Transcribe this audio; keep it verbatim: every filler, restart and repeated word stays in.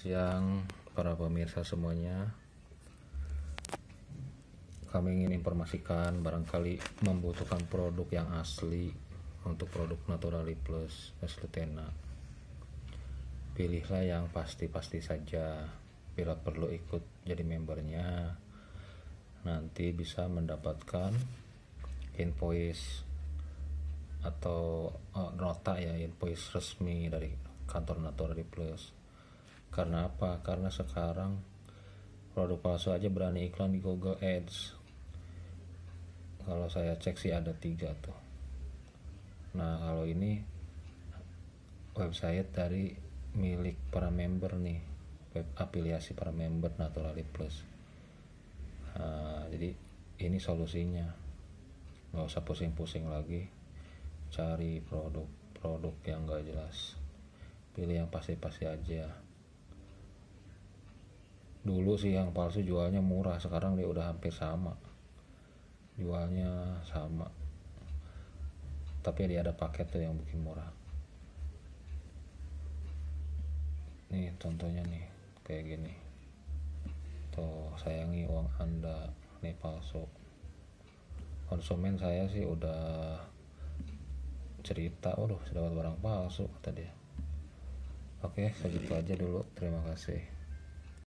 siang para pemirsa semuanya. Kami ingin informasikan barangkali membutuhkan produk yang asli untuk produk Naturali Plus Eslutena. Pilihlah yang pasti-pasti saja. Bila perlu ikut jadi membernya, nanti bisa mendapatkan invoice atau oh, nota ya, invoice resmi dari kantor Naturali Plus. Karena apa? Karena sekarang produk palsu aja berani iklan di Google Ads. Kalau saya cek sih ada tiga tuh. Nah kalau ini website dari milik para member nih, web afiliasi para member Naturali Plus. Nah, jadi ini solusinya, nggak usah pusing-pusing lagi cari produk-produk yang nggak jelas. Pilih yang pasti-pasti aja. Dulu sih yang palsu jualnya murah, sekarang dia udah hampir sama, jualnya sama, tapi dia ada paket tuh yang bikin murah. Nih contohnya nih kayak gini tuh, sayangi uang Anda, nih palsu. Konsumen saya sih udah cerita, waduh dapat barang palsu kata dia. Oke, segitu aja dulu, terima kasih.